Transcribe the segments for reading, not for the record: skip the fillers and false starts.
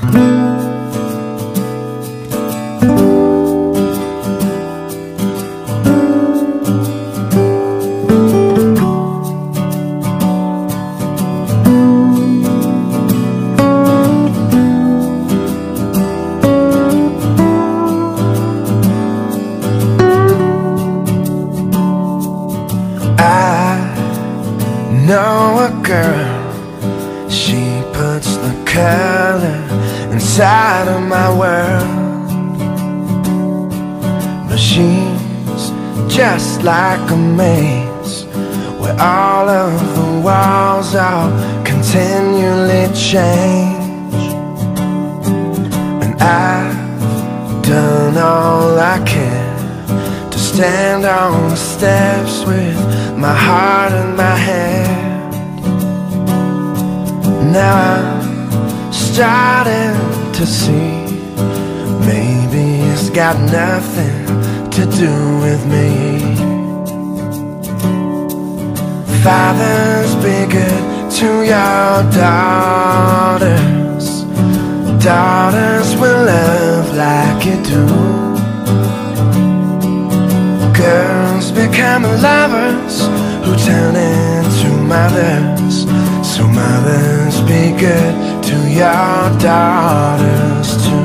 know a girl, she puts the color inside of my world. But she's just like a maze where all of the walls are continually change. And I've done all I can to stand on the steps with my heart in my hand. Now I'm starting to see maybe it's got nothing to do with me. Fathers, be good to your daughters. Daughters will love like you do. Girls become lovers who turn into mothers. So mothers, be good to your daughters too.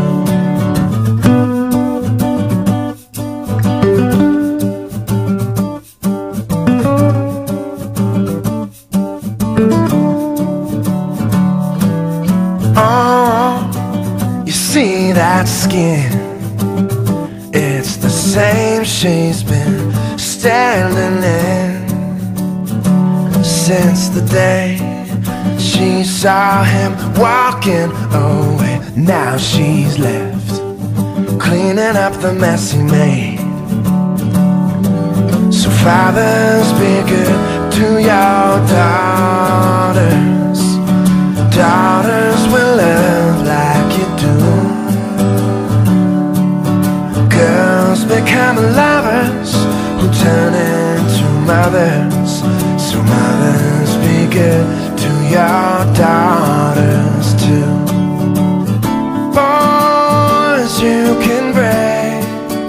Oh, you see that skin? It's the same she's been standing in since the day she saw him walking away. Now she's left cleaning up the mess he made. So fathers, be good to your daughters. Daughters will love like you do. Girls become lovers who turn into mothers. So mothers, be good to your daughters too. Boys, you can break.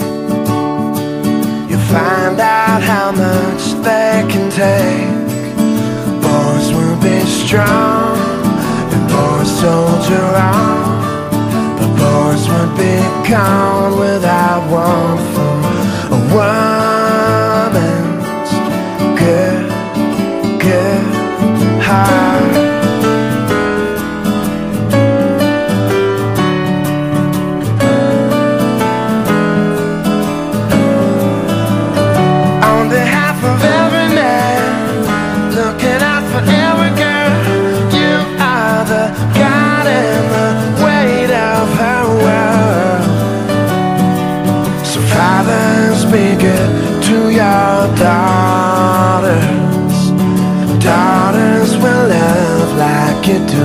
You'll find out how much they can take. Boys will be strong, and boys soldier on. But boys would be gone without one from a woman's good heart. On behalf of every man, looking out for every girl, you are the God and the weight of her world. So fathers, be good to your daughters. Daughters will love like you do.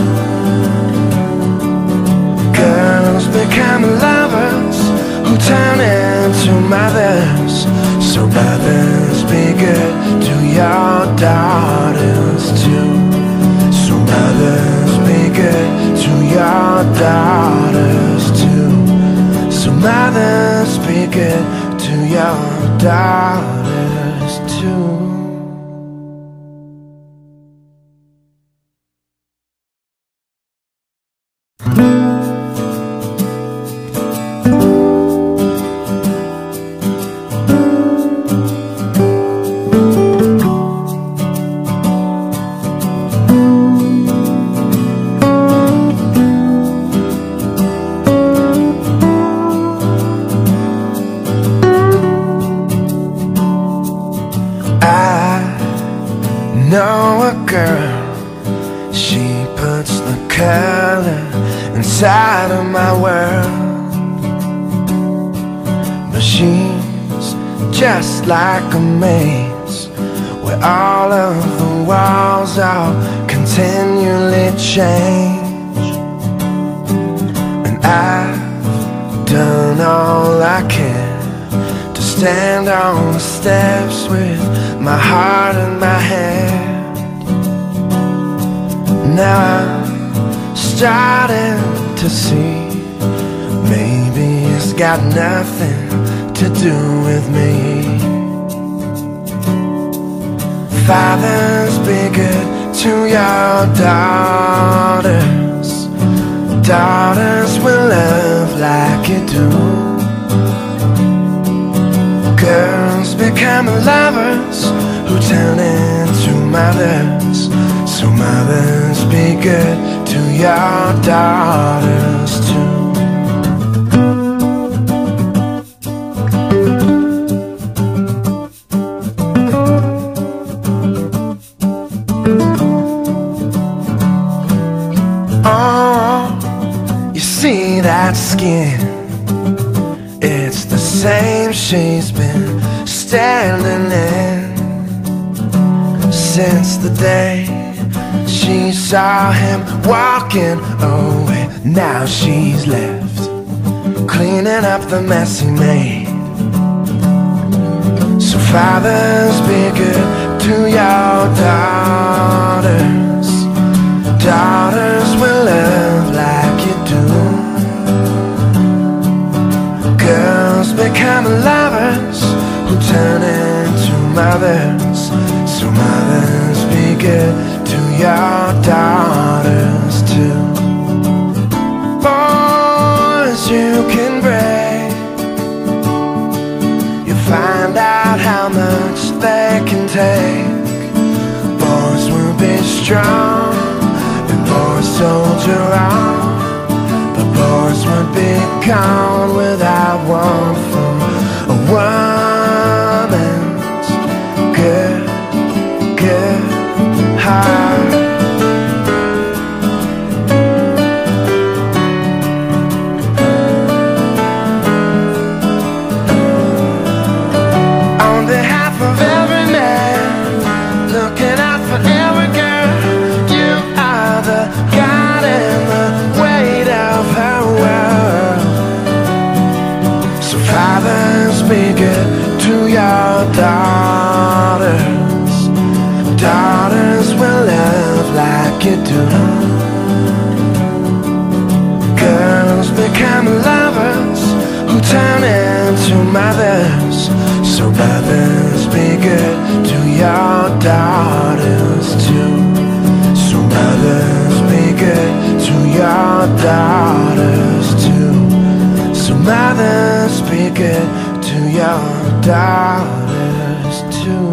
Girls become lovers who turn into mothers. So mothers, be good to your daughters too. So mothers, be good to your daughters too. So mothers, be good to your daughters too. Know a girl, she puts the color inside of my world. But she's just like a maze where all of the walls are continually change. And I've done all I can to stand on the steps with my heart in my hand. Now I'm starting to to see. Maybe it's got nothing to do with me. Fathers, be good to your daughters. Daughters will love like you do. Girls become lovers who turn into mothers. So mothers, be good to your daughters too. Oh, you see that skin? It's the same she's been standing in since the day she saw him walking away. Now she's left cleaning up the mess he made. So fathers, be good to your daughters. Daughters will love like you do. Girls become lovers who turn into mothers. So mothers, be good to your daughters too. Boys, you can break. You find out how much they can take. Boys will be strong, and boys soldier on. But boys would be gone without one from a woman's good heart. On behalf of every man, looking out for every girl, you are the God and the weight of her world. So fathers, be good to your daughters. Daughters will love like you do. Girls become lovers who turn into mothers. So mothers, be good to your daughters too. So mothers, be good to your daughters too. So mothers, be good to your daughters too.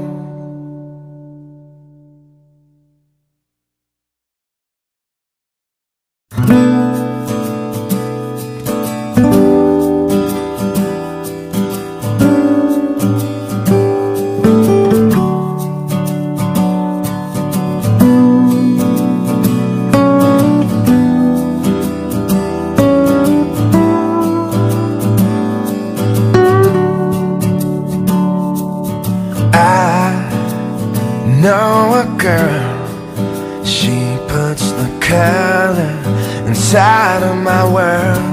Know a girl, she puts the color inside of my world.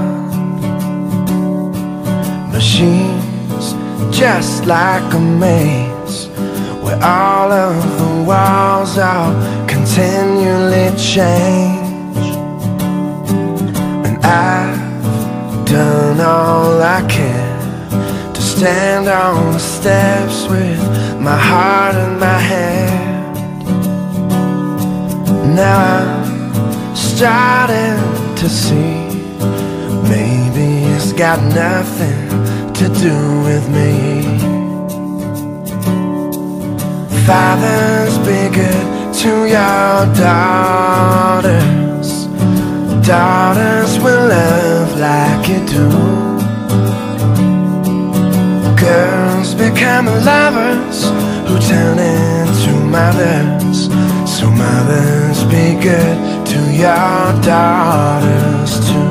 But she's just like a maze where all of the walls are continually change. And I've done all I can to stand on the steps with my heart in my hand. Now I'm starting to see, maybe it's got nothing to do with me. Fathers, be good to your daughters. Daughters will love like you do. Girls become lovers who turn into mothers. So mothers, be good to your daughters too.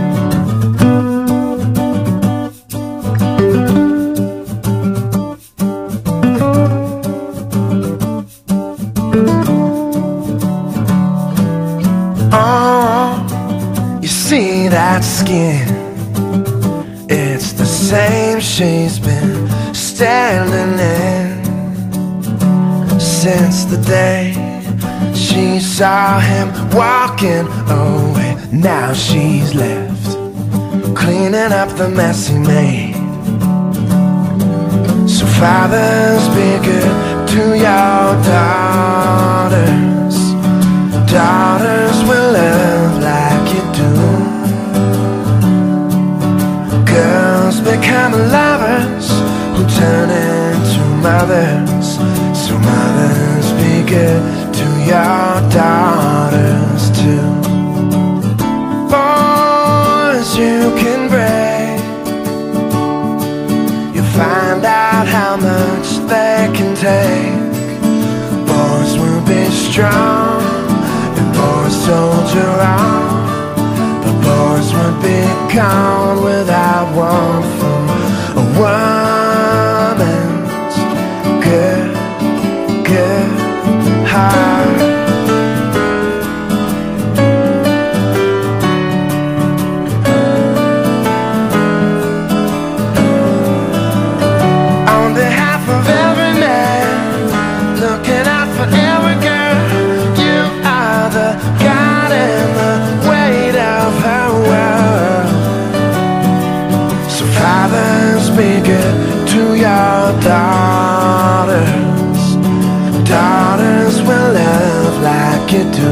Oh, you see that skin? It's the same she's been standing in since the day she saw him walking away. Now she's left cleaning up the mess he made. So fathers, be good to your daughters. Daughters will love like you do. Girls become lovers who turn into mothers. So mothers, be good to your daughters too. Boys you can break, you find out how much they can take. Boys will be strong and boys soldier on, but boys would be gone without one from a woman's good heart. On behalf of every man, looking out for every girl, you are the God and the weight of her world. So fathers, be good to your daughters. Daughters will love like you do.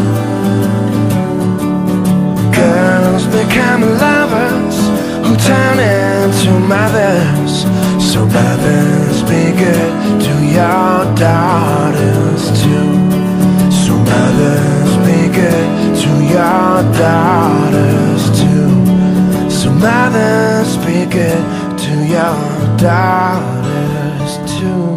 Girls become lovers who turn into mothers. So mothers, be good to your daughters too. So mothers, be good to your daughters too. So mothers, be good to your daughters too.